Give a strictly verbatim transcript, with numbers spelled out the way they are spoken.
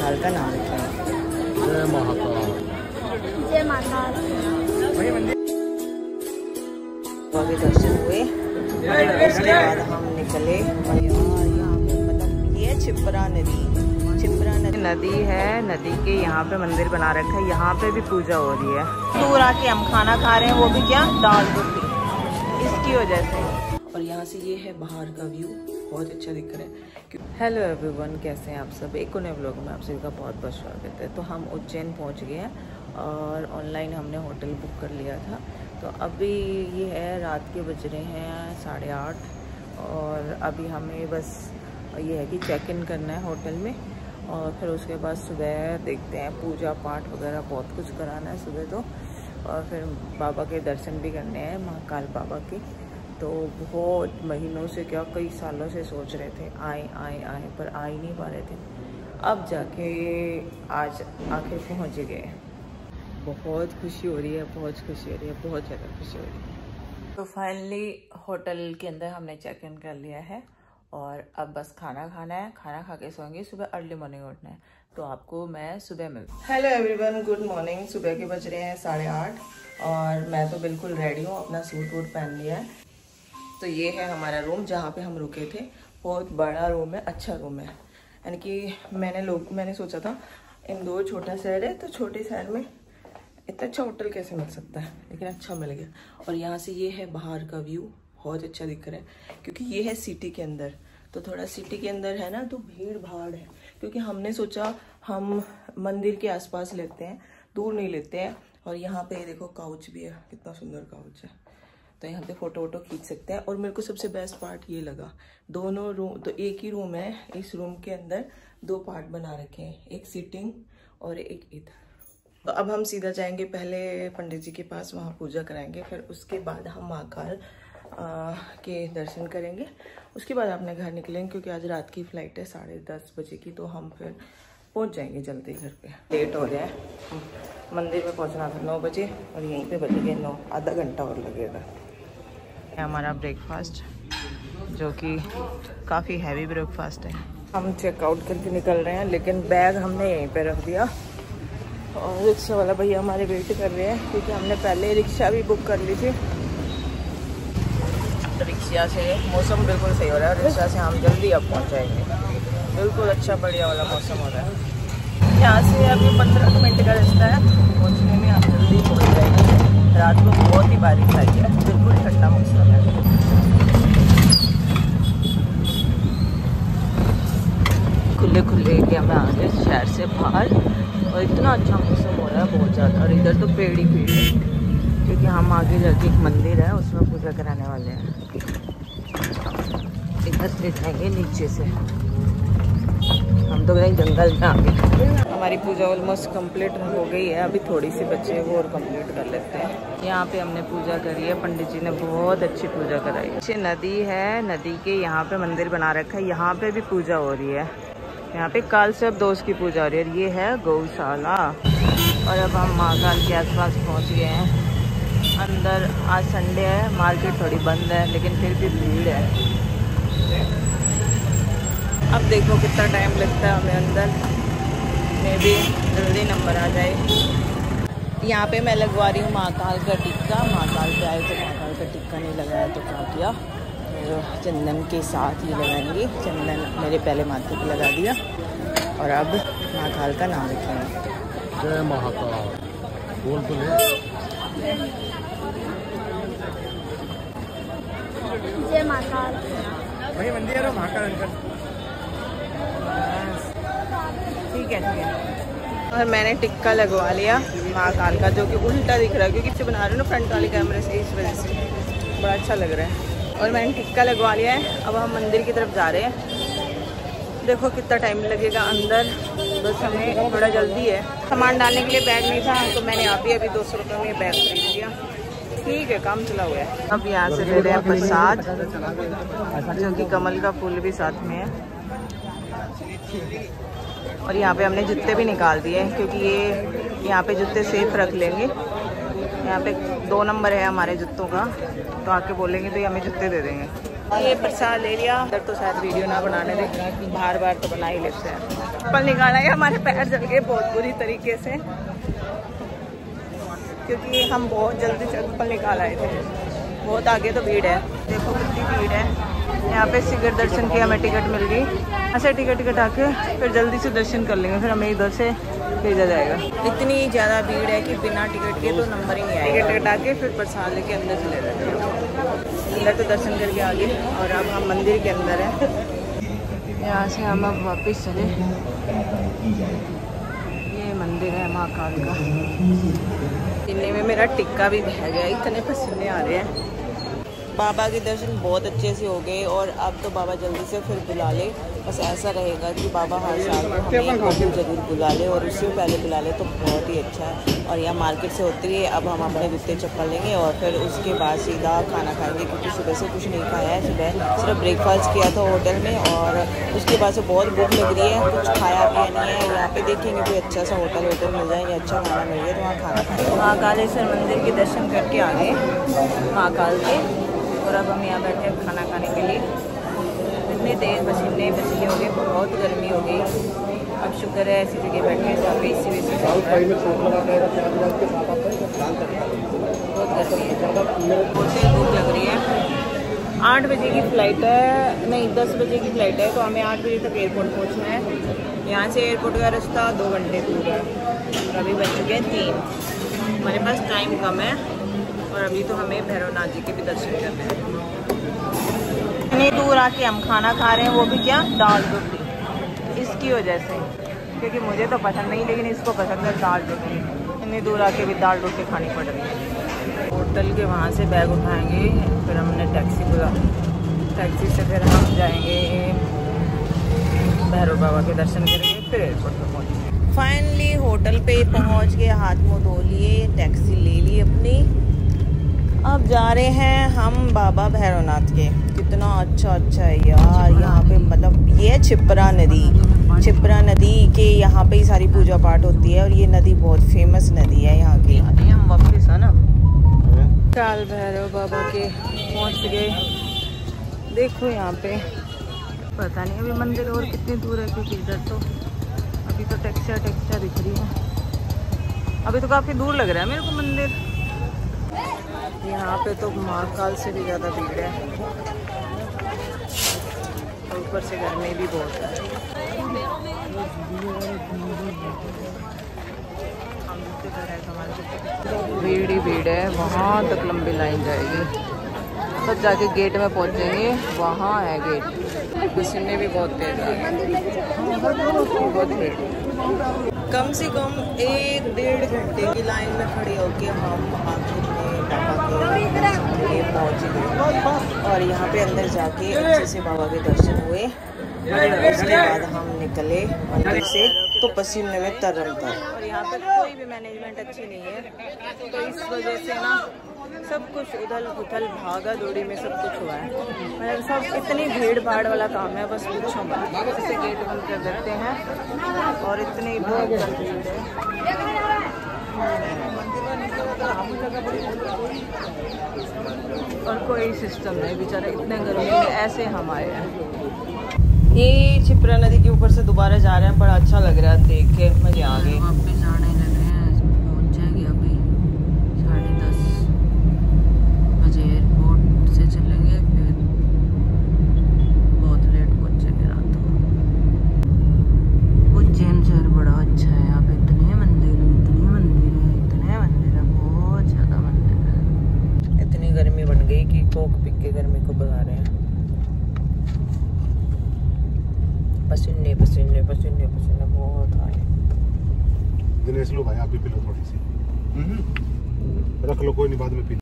महाकाल का नाम लिखेंगे। जय महाकाल। जय महाकाल। बाबा के दर्शन हुए, उसके बाद हम निकले। और यहाँ यहाँ पे मतलब ये छिपरा नदी, छिपरा नदी नदी है। नदी के यहाँ पे मंदिर बना रखा है, यहाँ पे भी पूजा हो रही है। दूर आके हम खाना खा रहे हैं, वो भी क्या, दाल रोटी, इसकी वजह से। और यहाँ से ये है बाहर का व्यू, बहुत अच्छा दिख रहा है। हेलो एवरीवन, कैसे हैं आप सब। एक नए व्लॉग में आप सभी का बहुत बहुत स्वागत है। तो हम उज्जैन पहुँच गए हैं और ऑनलाइन हमने होटल बुक कर लिया था। तो अभी ये है, रात के बज रहे हैं साढ़े आठ और अभी हमें बस ये है कि चेक इन करना है होटल में और फिर उसके बाद सुबह देखते हैं, पूजा पाठ वगैरह बहुत कुछ कराना है सुबह तो। और फिर बाबा के दर्शन भी करने हैं, महाकाल बाबा के। तो बहुत महीनों से, क्या कई सालों से सोच रहे थे आए आए आए पर आ ही नहीं पा रहे थे। अब जाके आज आखिर पहुँच गए। बहुत खुशी हो रही है, बहुत खुशी हो रही है, बहुत ज़्यादा खुशी हो रही है। तो फाइनली होटल के अंदर हमने चेक इन कर लिया है और अब बस खाना खाना है। खाना खा के सोएंगे, सुबह अर्ली मॉर्निंग उठना है। तो आपको मैं सुबह मिलती हूँ। Hello everyone, good morning. सुबह के बज रहे हैं साढ़े आठ और मैं तो बिल्कुल रेडी हूँ, अपना सूट वूट पहन लिया है। तो ये है हमारा रूम जहाँ पे हम रुके थे। बहुत बड़ा रूम है, अच्छा रूम है। यानी कि मैंने लोग मैंने सोचा था इंदौर छोटा शहर है, तो छोटे शहर में इतना अच्छा होटल कैसे मिल सकता है, लेकिन अच्छा मिल गया। और यहाँ से ये है बाहर का व्यू, बहुत अच्छा दिख रहा है क्योंकि ये है सिटी के अंदर। तो थोड़ा सिटी के अंदर है ना, तो भीड़ भाड़ है। क्योंकि हमने सोचा हम मंदिर के आसपास लेते हैं, दूर नहीं लेते हैं। और यहाँ पे देखो काउच भी है, कितना सुंदर काउच है। तो यहाँ पे फोटो वोटो खींच सकते हैं। और मेरे को सबसे बेस्ट पार्ट ये लगा, दोनों रूम तो एक ही रूम है। इस रूम के अंदर दो पार्ट बना रखे हैं, एक सीटिंग और एक इधर। तो अब हम सीधा जाएंगे पहले पंडित जी के पास, वहाँ पूजा कराएंगे। फिर उसके बाद हम महाकाल के दर्शन करेंगे। उसके बाद अपने घर निकलेंगे क्योंकि आज रात की फ़्लाइट है साढ़े दस बजे की। तो हम फिर पहुँच जाएंगे जल्दी घर पे। लेट हो रहा है, मंदिर में पहुँचना था नौ बजे और यहीं पे बज गए नौ, आधा घंटा और लगेगा। हमारा ब्रेकफास्ट जो कि काफ़ी हैवी ब्रेकफास्ट है। हम चेकआउट करके निकल रहे हैं, लेकिन बैग हमने यहीं पे रख दिया और रिक्शा वाला भैया हमारे वेट कर रहे हैं क्योंकि हमने पहले रिक्शा भी बुक कर ली थी। तो रिक्शा से मौसम बिल्कुल सही हो रहा है, रिक्शा से हम जल्दी अब पहुंच जाएंगे। बिल्कुल अच्छा बढ़िया वाला मौसम हो रहा है। यहाँ से अभी पंद्रह मिनट का रास्ता है, पहुँचने में आप जल्दी पहुँच जाएंगे। रात को बहुत ही बारिश आई है, बिल्कुल ठंडा मौसम है। खुले खुले एरिया में आ गए शहर से बाहर और इतना अच्छा मौसम हो रहा है, बहुत ज़्यादा। और इधर तो पेड़ ही पेड़ है क्योंकि हम आगे जाके एक मंदिर है, उसमें पूजा कराने वाले हैं। इधर से जाएंगे नीचे से, हम तो कहीं जंगल में आ गए। हमारी पूजा ऑलमोस्ट कंप्लीट हो गई है, अभी थोड़ी सी बच्चे वो और कंप्लीट कर लेते हैं। यहाँ पे हमने पूजा करी है, पंडित जी ने बहुत अच्छी पूजा कराई। अच्छी नदी है, नदी के यहाँ पे मंदिर बना रखा है, यहाँ पे भी पूजा हो रही है। यहाँ पे काल सब दोष की पूजा हो रही है। ये है गौशाला। और अब हम महाकाल के आसपास पहुँच गए हैं। अंदर आज संडे है, मार्केट थोड़ी बंद है, लेकिन फिर भी भीड़ है। अब देखो कितना टाइम लगता है हमें अंदर, मे भी जल्दी नंबर आ जाए। यहाँ पे मैं लगवा रही हूँ महाकाल का टिक्का। महाकाल पे आए तो महाकाल का टिक्का नहीं लगाया तो क्या किया, तो चंदन के साथ ही लगाएंगे। चंदन मेरे पहले माथे पे लगा दिया और अब महाकाल का नाम लिखेंगे। जय महाकाल बोल तो ले। जय महाकाल। वही मंदिर है महाकाल अंकल। ठीक है ठीक है। और मैंने टिक्का लगवा लिया महाकाल का, जो कि उल्टा दिख रहा है क्योंकि इसे बना रही हूँ ना फ्रंट वाले कैमरे से, इस वजह से बड़ा अच्छा लग रहा है। और मैंने टिक्का लगवा लिया है। अब हम मंदिर की तरफ जा रहे हैं। देखो कितना टाइम लगेगा अंदर, बस हमें थोड़ा जल्दी है। सामान डालने के लिए बैग नहीं था तो मैंने आप ही अभी दो सौ रुपये में बैग खरीद लिया। ठीक है, काम चला हुआ है। अब यहाँ से ले रहे हैं प्रसाद, जो कि कमल का फूल भी साथ में है। और यहाँ पे हमने जूते भी निकाल दिए हैं क्योंकि ये यहाँ पे जूते सेफ रख लेंगे। यहाँ पे दो नंबर है हमारे जूतों का, तो आके बोलेंगे तो ये हमें जूते दे देंगे। ये प्रसाद ले लिया। इधर तो शायद वीडियो ना बनाने दे, बार बार तो बना ही लेते हैं। चप्पल निकाला है, हमारे पैर जल गए बहुत बुरी तरीके से, क्योंकि हम बहुत जल्दी से चप्पल निकाल आए थे। बहुत आगे तो भीड़ है, देखो कितनी भीड़ है। यहाँ पे सिगरेट दर्शन की हमें टिकट मिल गई। ऐसे टिकट कटा के फिर जल्दी से दर्शन कर लेंगे, फिर हमें इधर से भेजा जाएगा। इतनी ज़्यादा भीड़ है कि बिना टिकट के तो नंबर ही नहीं आएगा। टिकट कटा के फिर प्रसाद लेके अंदर चले जाते हैं। अंदर तो दर्शन करके आ गए और अब हम मंदिर के अंदर हैं। यहाँ से हम अब वापस चले। ये मंदिर है महाकाल का। पसीने में मेरा टिक्का भी बह गया, इतने पसीने आ रहे हैं। बाबा के दर्शन बहुत अच्छे से हो गए और अब तो बाबा जल्दी से फिर बुला ले। बस ऐसा रहेगा कि बाबा हर साल में हमें कभी जरूर बुला ले और उससे पहले बुला ले तो बहुत ही अच्छा है। और यहाँ मार्केट से होती है। अब हम अपने जूते चप्पल लेंगे और फिर उसके बाद सीधा खाना खाएंगे, क्योंकि सुबह से कुछ नहीं खाया है। सुबह सिर्फ ब्रेकफास्ट किया था होटल में और उसके बाद से बहुत भूख लग रही है, कुछ खाया पिया नहीं है। यहाँ पे देखेंगे कोई अच्छा सा होटल होटल मिल जाएंगे, अच्छा खाना मिल जाए तो वहाँ खाना खाएंगे। महाकालेश्वर मंदिर के दर्शन करके आ गए महाकाल के, और अब हम यहाँ बैठे हैं खाना खाने के लिए। इतनी देर पसीने पसीने हो गए, बहुत गर्मी हो गई। अब शुक्र है ऐसी जगह बैठे हैं जहाँ पे इसी वजह से बहुत गर्मी है। बहुत भूख लग रही है। आठ बजे की फ़्लाइट है, नहीं दस बजे की फ़्लाइट है, तो हमें आठ बजे तक एयरपोर्ट पहुँचना है। यहाँ से एयरपोर्ट का रास्ता दो घंटे दूर है और अभी बज चुके हैं तीन। हमारे पास टाइम कम है और अभी तो हमें भैरवनाथ जी के भी दर्शन करने हैं। इतनी दूर आके हम खाना खा रहे हैं, वो भी क्या दाल रोटी, इसकी वजह से, क्योंकि मुझे तो पसंद नहीं लेकिन इसको पसंद है दाल रोटी। इतनी दूर आके भी दाल रोटी खानी पड़ रही है। होटल के वहाँ से बैग उठाएंगे, फिर हमने टैक्सी बुला, टैक्सी से फिर हम जाएंगे भैरव बाबा के दर्शन करेंगे, फिर एयरपोर्ट पर पहुँचेंगे। फाइनली होटल पे पहुँच के हाथ मुँह धो लिए, टैक्सी ले ली अपनी। अब जा रहे हैं हम बाबा भैरवनाथ के। कितना अच्छा अच्छा है यार यहाँ पे, मतलब ये छिपरा नदी, छिपरा नदी के यहाँ पे ही सारी पूजा पाठ होती है और ये नदी बहुत फेमस नदी है यहाँ की। अभी हम वापस है ना काल भैरव बाबा के पहुँच गए। देखो यहाँ पे पता नहीं अभी मंदिर और कितनी दूर है, क्योंकि इधर तो अभी तो टैक्सियाँ टैक्सियाँ दिख रही है। अभी तो काफ़ी दूर लग रहा है मेरे को मंदिर। यहाँ पे तो महाकाल से भी ज़्यादा भीड़ है और ऊपर से गर्मी भी बहुत है। भीड़ ही भीड़ है, वहाँ तक लंबी लाइन जाएगी, तब जाके गेट में पहुँचेंगे। वहाँ है गेट। पसीने भी बहुत तेज आ रहे, बहुत भीड़। कम से कम एक डेढ़ घंटे की लाइन में खड़े होके हम आखिर में बाबा के पहुँच गए और यहाँ पे अंदर जाके अच्छे से बाबा के दर्शन हुए। उसके बाद हम निकले मंदिर से तो पसीने में तरम तर। और यहाँ पर कोई भी मैनेजमेंट अच्छी नहीं है, तो इस वजह से ना सब कुछ उधल उथल भागा दौड़ी में सब कुछ हुआ है। मतलब सब इतनी भीड़ भाड़ वाला काम है, बस पूछो मत। इसे गेट बंद कर देते हैं और इतनी भीड़ है। और कोई सिस्टम नहीं, बेचारे इतने गर्मी में ऐसे हम आए हैं। ये छिपरा नदी के ऊपर से दोबारा जा रहे हैं, बड़ा अच्छा लग रहा है देख के, मजे आ गए। वापस जाने लग रहे हैं, पहुंच जाएंगे अभी साढ़े दस बजे एयरपोर्ट से चलेंगे, फिर बहुत लेट पहुंचेंगे रात को। उज्जैन शहर बड़ा अच्छा है, यहाँ पे इतने मंदिर हैं, इतने मंदिर हैं, इतने मंदिर हैं, बहुत ज़्यादा मंदिर है। इतनी गर्मी बढ़ गई कि कोक पी के गर्मी को भगा रहे हैं। पसीने पसीने पसीने पसीने बहुत आए। दिनेश लो भाई, आप भी पी लो थोड़ी सी। रख लो, कोई नहीं, बाद में पी।